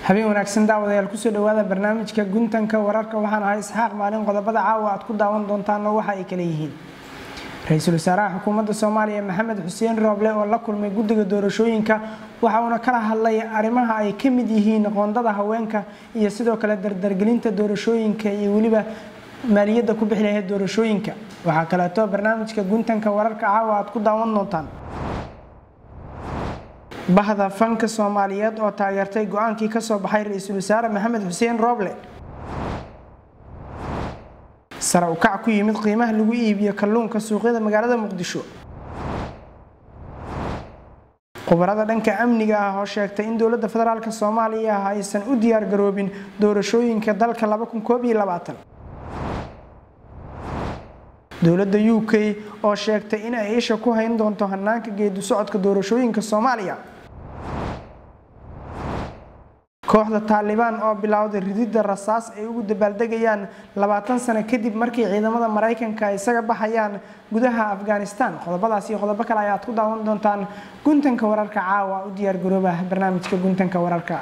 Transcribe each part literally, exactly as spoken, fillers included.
habeen wanaagsan daawadayaal ku soo dhawaada barnaamijka guntanka wararka waxaan ahay Isxaaq maalin qodobada caawa aad ku daawan doontaan waxa ay kala yihiin Ra'iisul Wasaaraha Xukuumadda Soomaaliya Maxamed Xuseen Roble oo la kulmay guddiga doorashooyinka waxa uu kala hadlay arrimaha ay ka mid yihiin qoondada haweenka iyo sidoo kale dardargelinta doorashooyinka iyo waliba maaliyadda ku bixi lahayd doorashooyinka waxa kale oo barnaamijka guntanka wararka caawa aad ku daawan doontaan bahda fanka Soomaaliyeed oo taageertay go'aankii ka soo baxay Ra'iisul Wasaare Maxamed Xuseen Roble sare u kac ku yimid qiimaha lagu iibiyo kalluunka suuqyada magaalada Muqdisho qobarada dhanka amniga ah oo sheegtay in dawladda federaalka Soomaaliya aysan u diyaar garoobin doorashooyinka dalka laba kun koob iyo labaatan dawladda U K oo sheegtay in ay isha ku hayn doonto hanaanka geedi socodka doorashooyinka Soomaaliya kooxda Taliban oo bilowday ridida rasaas ay ugu dabaaldegayaan labaatan sano kadib markii ciidamada Mareykanka ay isaga baxayaan gudaha Afghanistan qodobadaas iyo qodobo kale ayaad ku daawan doontaan guntanka wararka caawa u diyaar garooba barnaamijka guntanka wararka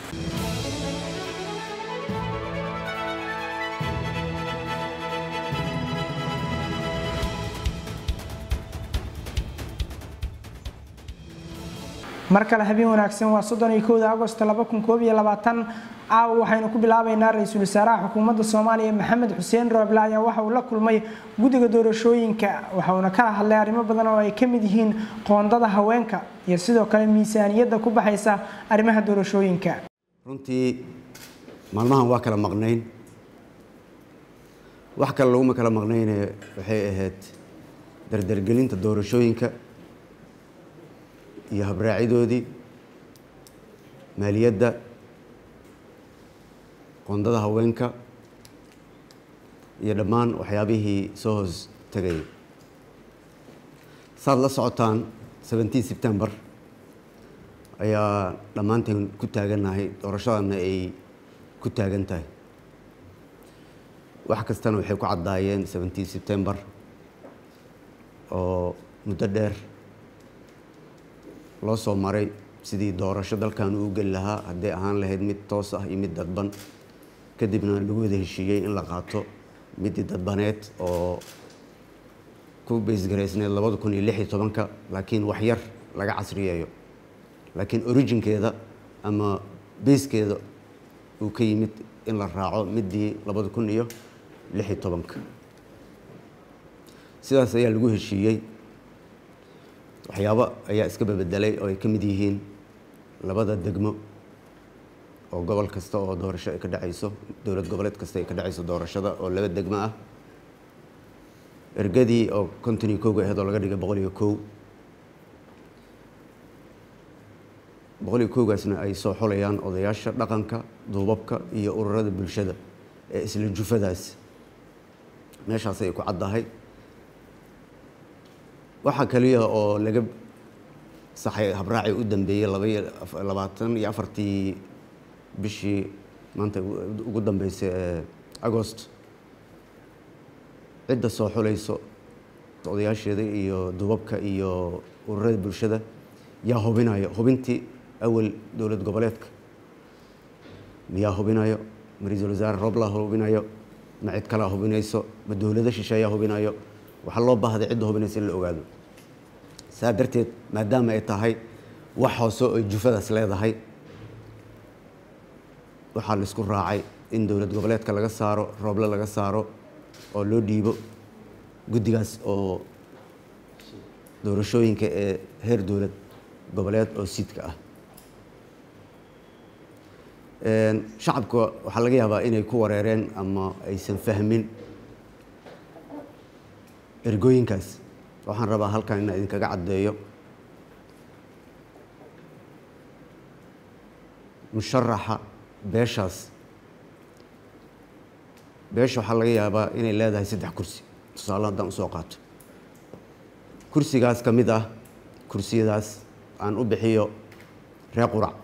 markale habeen wanaagsan waa soddon iyo kowda Agosto laba kun koob iyo labaatan caawa waxaynu ku bilaabaynaa Ra'iisul Wasaaraha Xukuumadda Soomaaliya Maxamed Xuseen Roble ayaa waxa uu la kulmay guddiga doorashooyinka waxa uu kala hadlay arrimo badan oo ay ka mid yihiin qoondada haweenka iyo sidoo kale miisaaniyadda ku baxaysa arrimaha doorashooyinka runtii maalmahan waa kala maqnayn wax kale lagu kala maqnayn waxay ahayd dardargelinta doorashooyinka iyo habraacidoodii maaliyadda qoondada haweenka iyo dhammaan waxyaabihii soo hoos tagay saad la socotaan seventeen September ayaa dhammaanteen ku taaganahay doorashadana ay ku taagan tahay wax kastana waxay ku cadaayeen seventeen September oo muddo dheer loo soo maray sidii doorasho dalkan uu gal lahaa haday ahaan lahayd mid toos ah iyo mid dadban kadibna lagu wada heshiiyay in la qaato mid dadbaneed oo ku base gareysneed laba kun iyo lix iyo toban ka laakiin wax yar laga casriyeeyo laakiin originkeeda ama basekeeda uu ka yimid in la raaco midii laba kun iyo lix iyo toban ka sidaas ayaa lagu heshiiyay waxyaabo ayaa iska bedelay oo ay ka mid yihiin labada degmo oo gobol kasta oo doorasho ay ka dhacayso dawlad goboleed kasta ay ka dhacayso doorashada oo laba degmo ah ergadii oo konton iyo kow ahayd oo laga dhigay boqol iyo kow boqol iyo kow gaasna ay soo xulayaan odayaasha dhaqanka duubabka iyo ururada bulshada ee isla jufadaas meeshaas ay ku caddahay waxa kaliya oo laga saxay habraaci u dambeeyay labaatan iyo afartii bishii maanta ugu dambeysay Agost cidda soo xulayso odayaasheeda iyo duubabka iyo ururada bulshada yaa hubinayo hubintii awal dawlad goboleedka miyaa hubinayo Ra'iisul Wasaare Roble hubinayo ma cid kale hubinayso ma dawladda shisheeya hubinayo waxa loo baahday cid hubinaysa in la ogaado saa darteed maadaama ay tahay wax hoose oo jufadaas leedahay waxa la isku raacay in dawlad goboleedka laga saaro Roble laga saaro oo loo dhiibo guddigaas oo doorashooyinka ee heer dawlad goboleed oo sidka ah een shacabka waxa laga yaabaa inay ku wareereen ama aysan fahmin ergooyinkaas waxaan rabaa halkan in idin kaga cadeeyo musharaxa beeshaas beesha waxa laga yaabaa inay leedahay saddex kursi tusaale haddaan usoo qaato kursigaas ka mid ah kursiyadaas aan u bixiyo reer qurac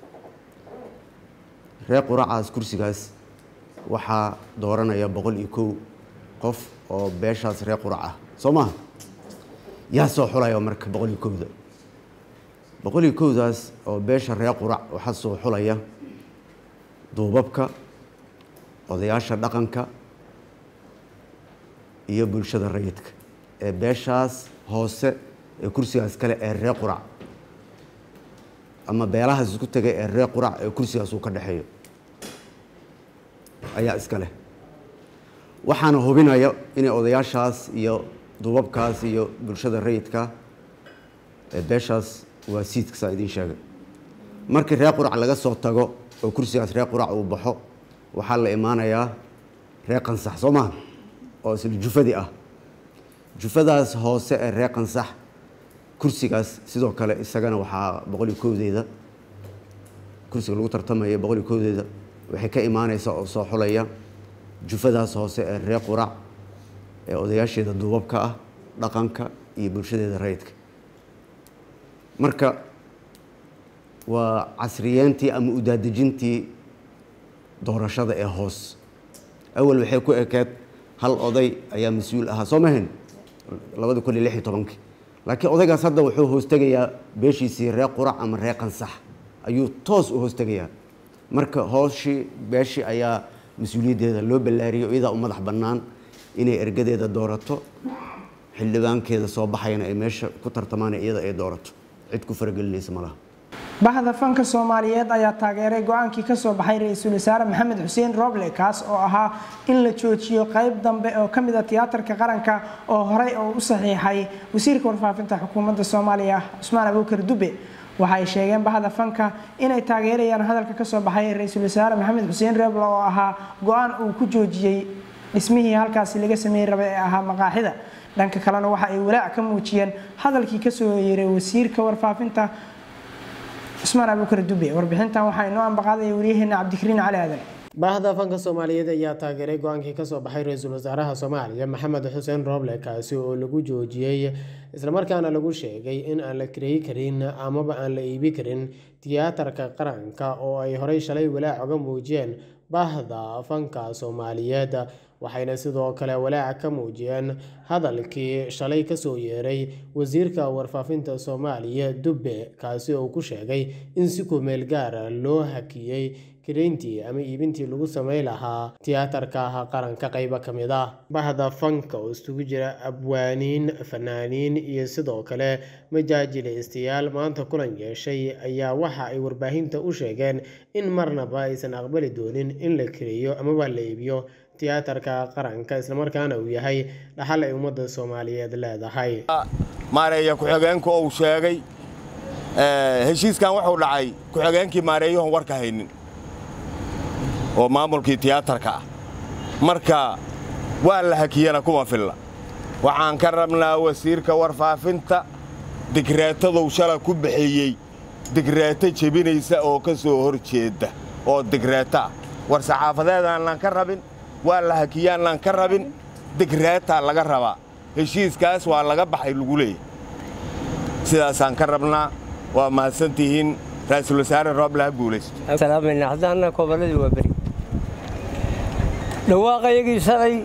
reer quracaas kursigaas waxaa dooranaya boqol iyo kow qof oo beeshaas reer qurac ah soo maaha yaa soo xulayo marka boqol iyo kowda boqol iyo kowdaas oo beesha reer qurac waxa soo xulaya duubabka odayaasha dhaqanka iyo bulshada rayidka ee beeshaas hoose ee kursigaas kale ee reer qurac ama beelahaas isku tagay ee reer qurac ee kursigaas uu ka dhaxeeyo ayaa iska leh waxaana hubinaya inay odayaashaas iyo duubabkaas iyo bulshada rayidka ee beeshaas waa siidka saa idiin sheegay markii reer qurac laga soo tago oo kursigaas reer qurac uu baxo waxaa la imaanayaa reer qansax soo maaha oo isla jufadii ah jufadaas hoose ee reer qansax kursigaas sidoo kale isagana waxaa boqol iyo kowdeeda kursiga lagu tartamaya boqol iyo kowdeeda waxay ka imaanaysaa oo soo xulaya jufadaas hoose ee reer qurac ee odayaasheeda duubabka ah dhaqanka iyo bulshadeeda rayidka marka waa casriyeyntii ama udaadejintii doorashada ee hoos awal waxay ku ekeed hal oday ayaa mas-uul ahaa soo mahayn labada kun iyo lix iyo tobankii laakiin odaygaas hadda wuxuu hoostegayaa beeshiisii reer qurac ama reer qansax ayuu toos u hoostegayaa marka hooshii beeshii ayaa mas-uuliyaddeeda loo ballaariyay iyadaa u madax bannaan inay ergadeeda doorato xildhibaankeeda soo baxayana ay meesha ku tartamaan iyada ay doorato cid ku faragelinaysa ma laha bahda fanka Soomaaliyeed ayaa taageeray go'aankii ka soo baxay ra'iisul wasaare Maxamed Xuseen Roble kaas oo ahaa in la joojiyo qayb dambe oo kamid ah tiyaatarka qaranka oo horey oo u saxiixay wasiirka warfaafinta xukuumadda Soomaaliya Usmaan Abuukar Dube waxay sheegeen bahda fanka inay taageerayaan hadalka ka soo baxay ra'iisul wasaare Maxamed Xuseen Roble oo ahaa go'aan uu ku joojiyay dhismihii halkaas laga sameeyay rabay ee ahaa maqaaxida dhanka kalena waxa ay walaac ka muujiyeen hadalkii ka soo yeeray wasiirka warfaafinta Usmaan Abuukar Dube warbixintan waxa inoo ambaqaaday wariyaheena Cabdikariin Cali Aadan bahda fanka Soomaaliyeed ayaa taageeray go'aankii ka soo baxay ra'iisul wasaaraha Soomaaliya Maxamed Xuseen Roble kaasi oo lagu joojiyay isla markaana lagu sheegay in aan la kireey karin ama aan la iibi karin tiyaatarka qaranka oo ay horey shalay walaac uga muujiyeen bahda fanka Soomaaliyeed waxayna sidoo kale walaac ka muujiyeen hadalkii shalay ka soo yeeray wasiirka warfaafinta Soomaaliya Dube kaasi oo ku sheegay in si ku meel gaar ah loo hakiyay kireyntii ama iibintii lagu sameeyay lahaa tiyaatarka qaranka qayb ka mid ah bahda fanka oo isugu jira abwaaniin fanaaniin iyo sidoo kale majaajilaystayaal maanta kulan yeeshay ayaa waxa ay warbaahinta u sheegeen in marnaba aysan aqbali doonin in la kireeyo ama la iibiyo tiyaatarka qaranka isla markaana uu yahay dhaxal ay ummadda Soomaaliyeed leedahay maareeyo ku xigeenku uu sheegay ee heshiiskan wuxuu dhacay ku xigeenkii maareeyo warka haynin oo maamulkii tiyaatarka marka waa la hakiyana kuma filla waxaan ka rabnaa wasiirka warfaafinta digreetadu shala ku bixiyay digreeto jebinaysa oo ka soo horjeeda oo digreeta war saxaafadeedaan lan ka rabin waa la hakiyaan lan ka rabin digreeta laga rabaa heshiiskaas waa laga baxay lagu leeyahay sidaasaan ka rabnaa waa mahadsantihiin ra'iisul wasaare Roble guulaysto salaamayna hadana koobadii waa bari dhawaaqayagii shalay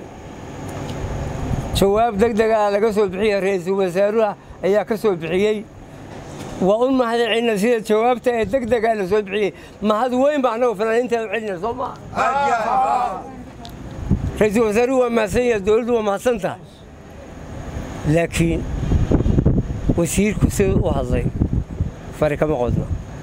jawaab degdeg ah laga soo bixiyay ra'iisul wasaaruhu ayaa ka soo bixiyay waa un mahadcelina sida jawaabta ee degdeg ah la soo bixiyay mahad weyn baa anagu fanaaniinta u celina Soomaa ra'iisul wasaaruhu waa mahadsan dawladdu waa mahadsantaa laakiin wasiirku sidoo u hadlay farka ma qodno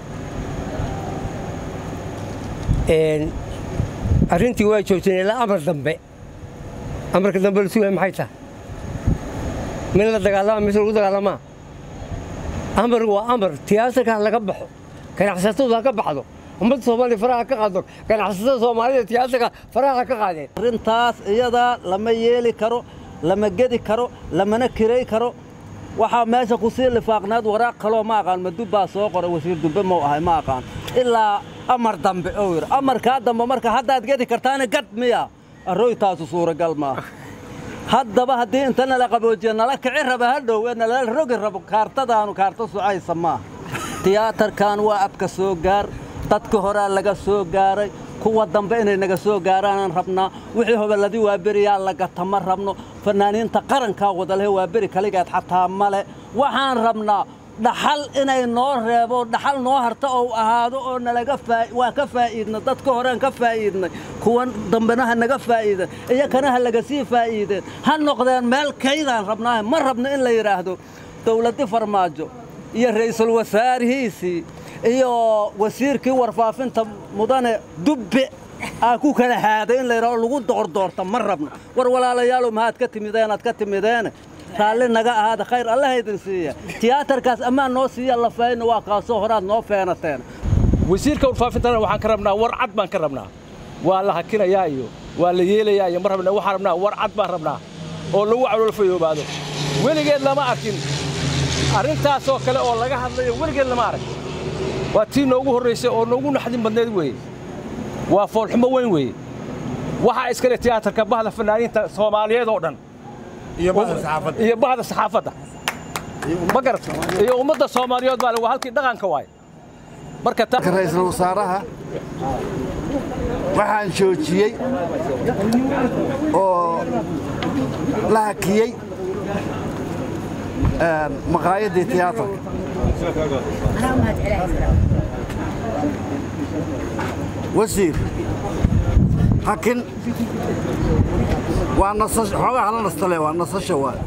een arrintii waa joogtay ilaa amar dambe amarka dambe la suuqay maxay tahay min la dagaalama mise lagu dagaalama amar waa amar tiyaatarka laga baxo ganacsatada ka baxdo ummadda Soomaaliya faraha ka qaado ganacsatada Soomaalida tiyaatarka faraha ka qaadeen arrintaas iyada lama yeeli karo lama gedi karo lamana kireey karo waxa meesha ku sii lifaaqnaad waraaq kale ma aqaan madubba soo qoray wasiir Dube ma ahay ma aqaan ilaa amar dambe oo yar amarka dambe marka haddaad gedi kartaan gad miya arooytaas suuragal ma haddaba haddii intana la qaboojiyo nala kici raba hadhow in la rogi rabo kaartadaanu kaarto sucaysa ma tiyaatarkan waa abka soo gaar dadka hore laga soo gaaray kuwa dambe inay naga soo gaaraan rabnaa wixii hobaladi waa bariya laga tamar rabno fanaaniinta qaranka wada leh waa bari kaligeed xataa male waxaan rabnaa dhaxal inay noo reebo dhaxal noo harta oo ahaado oo nalaga waa ka faa'iidna dadka horeen ka faa'iidnay kuwan dambena ha naga faa'iidan iyo kana ha laga sii faa'iideen ha noqdeen meel kaydaan rabnaa ma rabno in la yiraahdo dawladda farmaajo iyo ra'iisul wasaarihiisii iyo wasiirkii warfaafinta mudane dubbe aa ku kala haaday in la yiraahdo lagu doordoorta ma rabno war walaalayaal maxaad ka timideen aad ka timideen raalli naga ahaada khayr Allah idin siiya tiyaatarkaas amaan noo siiya la faayna waa kaasoo horaad noo feenateen wasiirka warfaafintana waxaan ka rabnaa war cad baan ka rabnaa waa la hakinayaa iyo waa la yeelayaa iyo mar rabnaa waxaan rabnaa war cad baan rabnaa oo lagu calool fayoobaado weligeed lama arkin arrintaasoo kale oo laga hadlayo weligeed lama arag waa tii noogu horraysay oo noogu naxdin badneed weeye waa foolxumo weyn weeye waxaa iskale tiyaatarka bahda fanaaniinta soomaaliyeed oo dhan iyo bahda saxaafadda ma garata iyo ummadda soomaaliyeed baa waa halkii dhaqanka waay marka ra'iisul wasaaraha waxaan joojiyey oo la hakiyey maqaayaddii tiyaatarka wasiir hakin waa nasasho xoogaa hala nastale waa nasasho waa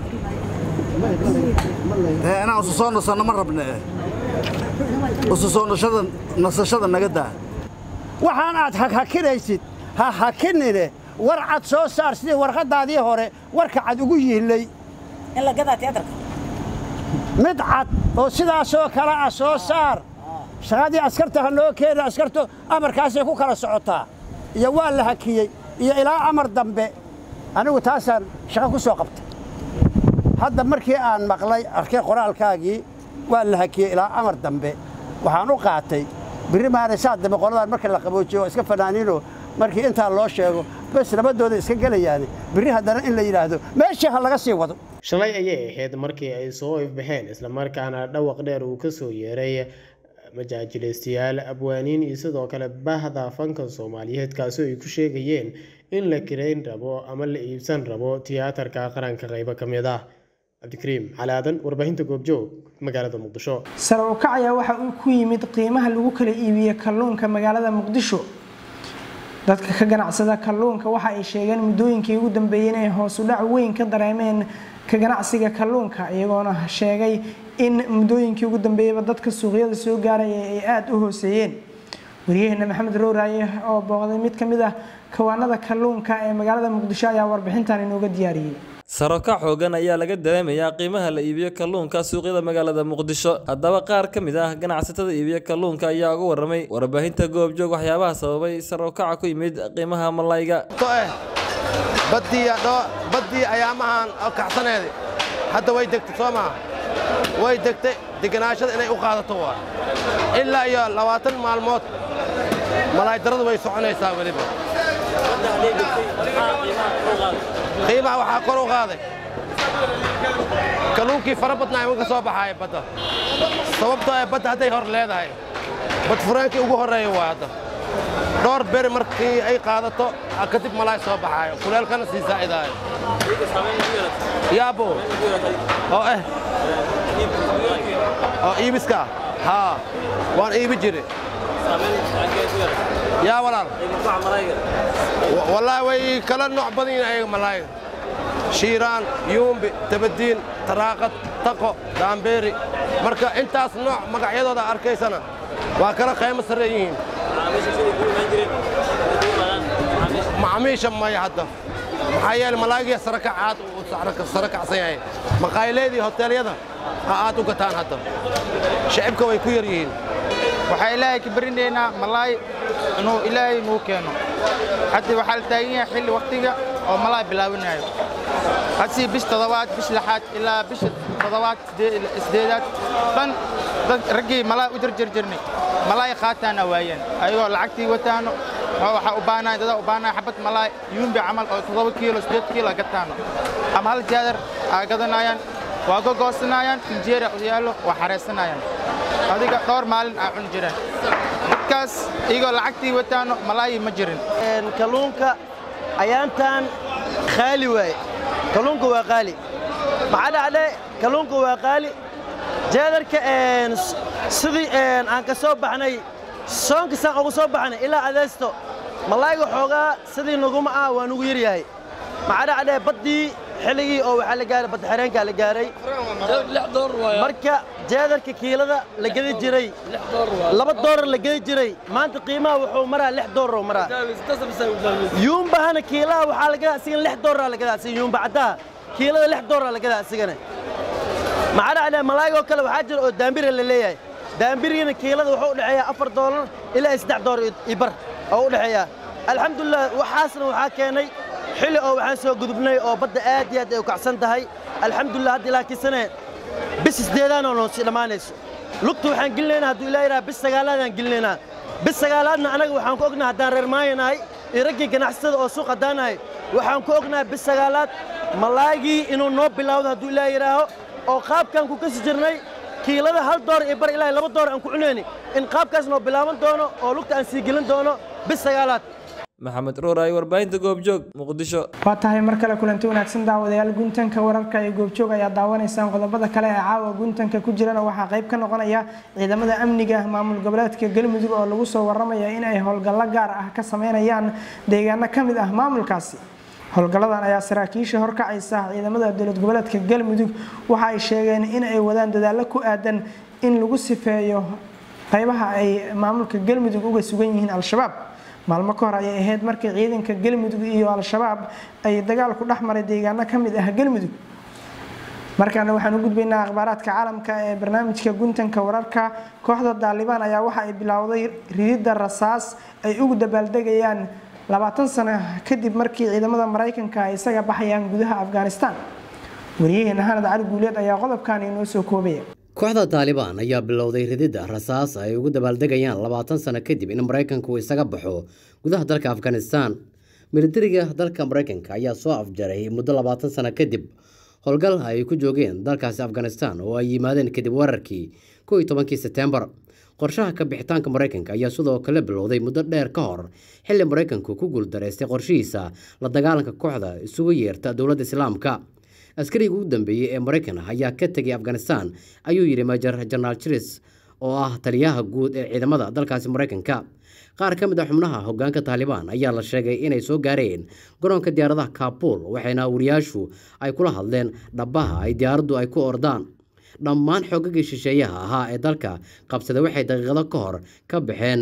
ee inaan usu soo nasanno ma rabne usu soo nashada nasashada naga daa waxaan aad hakinaysid ha hakinine war cad soo saar sidii warqadaadii hore warka cad ugu yiilay in la gadaa tiyaatarka mid cad oo sidaasoo kale ah soo saar shaqadii askarta ha loo keenay askartu amarkaasay ku kala socotaa iyo waa la hakiyey iyo ilaa amar dambe anigu taasaan shaqo ku soo qabtay hadda markii aan maqlay arkay qoraalkaagii waa la hakiyey ilaa amar dambe waxaan u qaatay biri maaraysaa dambe qoladan markii la qaboojiyo iska fanaaniino markii intaa loo sheego bas labadooda iska galayaan biri haddana in la yiraahdo meesha ha laga sii wado shalay ayay ahayd markii ay soo ifbaxeen isla markaana dhawaq dheer uu ka soo yeeray majaajilaystayaal abwaaniin iyo sidoo kale bahda fanka Soomaaliyeed kaasoo ay ku sheegayeen in la kireyn rabo ama la iibsan rabo tiyaatarka qaranka qayb ka mid ah Abdikariim Calaadan warbaahinta goobjoog magaalada Muqdisho sare u kacaya waxa uu ku yimid qiimaha lagu kala iibiyo kalluunka magaalada Muqdisho dadka ka ganacsada kalluunka waxa ay sheegeen muddooyinkii ugu dambeeyay inay hoos u dhac weyn ka dareemeen ka ganacsiga kalluunka iyagoona sheegay in muddooyinkii ugu dambeeyay dadka suuqyada soo gaaraya ay aad u hooseeyeen wariyahana Maxamed Rooraaye oo booqday mid kamid ah kawaanada kalluunka ee magaalada Muqdisho ayaa warbixintan inooga diyaariyay saroka xoogan ayaa laga dareemayaa qiimaha la iibiyo kalluunka suuqyada magaalada Muqdisho haddaba qaar ka mid ah ganacsatada iibiyo kalluunka ayaa uga waramay warbaahinta goobjoog waxyaabaha sababay saroka ku yimid qiimaha malayga badii badii ayaamahan kacsaneeday hadda way degtay Soomaa way degtay deganaashada inay u qaadato waa ilaa iyo labaatan maalmood malay daradu way soconaysaa waliba qiimaha waxa kor u qaaday kalluunkii farabadna ay ka soo baxay badda sababtoo ah badda haday hor leedahay bad furaankii ugu horeeyay waa hadda dhowr beri markii ay qaadato kadib malay soo baxay kuleelkana sii saacidaay yaabo oo eh oo iibiska ha waan iibi jiray يا ولال والله وي كلا نوع بدين أي ملاي شيران يومبي تبدين تراقط تقو دامبيري مركا انت نوع مقعيدو دا أركي سنة وكلا قيمة سريين معميشا ما يحدث محايا الملاقي سركة عاد وسركة سركة عصيان مقايلة دي هوتيل يدا هات وقتان هذا شعبك ويكويرين waxay ilaahay ka barinayna malaay inuu ilaahay noo keeno hadda waxa la taagan yahay xilli waqtiga oo malaay bilaabanayo hadsi bish toddobaad bish lixaad ilaa bish toddobaad sideedaad ban dad ragii malaay u jarjar jirnay malaay qaataana waayeen ayagoo lacagtii wataano waxa u baanay dad u baanay xabad malaay yuumbi camal oo toddoba kiilo sideed kiilo gataano ama hal jeedar aagadanaayaan waa gogoosanaayaan injeera u yaalo waa xareesanayaan adiga dhowr maalin aan cun jireen dadkaas iyagoo lacagtii wataano malaay ma jirin kalluunka ayaantan qaali waay kalluunka waa qaali maxaa dhacday kalluunka waa qaali jeedarka sidii aan ka soo baxnay soonka saan ugu soo baxnay ilaa adeysto malayga xoogaa sidii naguma ah waa nugu yaryahay maxaa dhacday baddii xilligii oo waxaa la gaaray badda xireenkaa la gaaray marka jeedarka kiilada la gedi jiray laba doolar la gedi jiray maanta qiimaha wuxuu maraa lix doolar maraa yuumbahana kiilaha waxaa la gadaa asigana lix doolar la gadaa asiga yuumba caddaha kiilada lix doolar la gadaa asigana maxaa dhacday malaayga oo kale waxaa jira oo daambira la leeyahay daambirigana kiilada wuxuu u dhexeeyaa afar doolar ilaa saddex doolar iyo bar oo u dhexeeyaa alxamdulilah waxaasna waxaa keenay xilli oo waxaan soo gudubnay oo badda aad iyo aad ay u kacsan tahay alxamdulilah hadda ilaa kisane bis sideedaan oo noo sii dhammaanayso lugta waxaan gelinaynaa hadduu ilaa yidhaha bis sagaalaadaan gelinaynaa bis sagaalaadna anaga waxaan ku ognahay haddaan reer maayanahay iyo raggii ganacsatada oo suuq haddaanahay waxaan ku ognahay bis sagaalaad malaagii inuu noo bilowdo hadduu ilaa yidhaaho oo qaabkaan ku kasi jirnay kiilada hal door iyo bar ilaa laba door aan ku cunayni in qaabkaas noo bilaaban doono oo lugta aan sii gelin doono bis sagaalaad maxamed ruuray warbaahinta goobjoog muqdisho waa tahay mar kale kulanti wanaagsan daawadayaal guntanka wararka ee goobjoog ayaa daawanaysaan qodobada kale ee caawa guntanka ku jirana waxaa qayb ka noqonaya ciidamada amniga maamul goboleedka galmudug oo lagu soo waramaya in ay howlgallo gaar ah ka sameynayaan deegaano ka mid ah maamulkaasi howlgalladan ayaa saraakiisha horkacaysa ciidamada dowlad goboleedka galmudug waxa ay sheegeen in ay wadaan dadaallo ku aadan in lagu sifeeyo qaybaha ay maamulka galmudug uga sugan yihiin al-shabaab maalmo ka hor ayay ahayd markii ciidanka galmudug iyo al-shabaab ay dagaal ku dhex maray deegaano ka mid ah galmudug markaana waxaan u gudbaynaa akhbaaraadka caalamka ee barnaamijka guntanka wararka kooxda Taliban ayaa waxa ay bilowday ridida rasaas ay ugu dabaaldegayaan labaatan sano kadib markii ciidamada Mareykanka ay isaga baxayaan gudaha Afghanistan wariyaheena Hanad Cali Guuleed ayaa qodobkan inoo soo koobaya kooxda Taliban ayaa bilowday ridida rasaas ay ugu dabaaldegayaan labaatan sano kadib in Mareykanku isaga baxo gudaha dalka Afghanistan militariga dalka Mareykanka ayaa soo afjaray muddo labaatan sano kadib howlgal ay ku joogeen dalkaasi Afghanistan oo ay yimaadeen kadib weerarkii kow iyo tobankii September qorshaha ka bixitaanka Mareykanka ayaa sidoo kale bilowday muddo dheer ka hor xilli Mareykanku ku guuldareystay qorshihiisa la dagaalanka kooxda isugu yeerta dowladda Islaamka askariga ugu dambeeyay ee Mareykan ayaa ka tagay Afghanistan ayuu yiri Major General Chris oo ah taliyaha guud ee ciidamada dalkaasi Mareykanka qaar ka mid ah xubnaha hoggaanka Taliban ayaa la sheegay inay soo gaareen garoonka diyaaradaha Kabul waxayna wariyaashu ay kula hadleen dhabaha ay diyaaraddu ay ku ordaan dhammaan xoogagii shisheeyaha ahaa ee dalka qabsaday waxay daqiiqado ka hor ka baxeen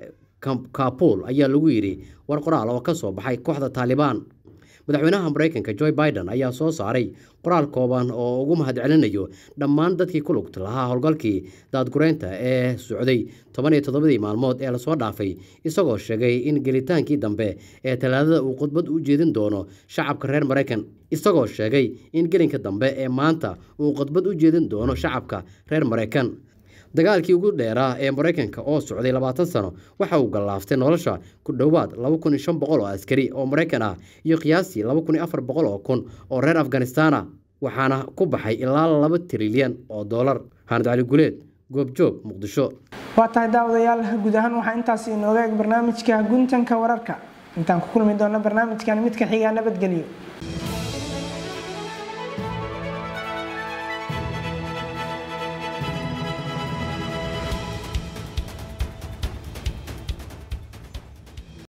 Kabul ayaa lagu yiri war qoraal oo ka soo baxay kooxda Taliban madaxweynaha Mareykanka Joe Biden ayaa soo saaray qoraal kooban oo ugu mahadcelinayo dhammaan dadkii ku lugta lahaa howlgalkii daadgureynta ee socday toban iyo toddoba maalmood ee la soo dhaafay isagoo sheegay in gelitaankii dambe ee talaadada uu khudbad u jeedin doono shacabka reer Mareykan isagoo sheegay in gelinka dambe ee maanta uu khudbad u jeedin doono shacabka reer Mareykan dagaalkii ugu dheeraa ee Mareykanka oo socday labaatan sano waxa uu galaaftay nolosha ku dhawaad laba kun iyo shan boqol oo askari oo Mareykan ah iyo qiyaastii laba kun iyo afar boqol oo kun oo reer Afghanistan ah waxaana ku baxay ilaa laba trilyan oo dollar Hanad Cali Guuleed goobjoog Muqdisho waa tahay daawadayaal guud ahaan waxaa intaas inooga eeg barnaamijka guntanka wararka intaan ku kulmi doono barnaamijkan mid ka xiga nabadgelyo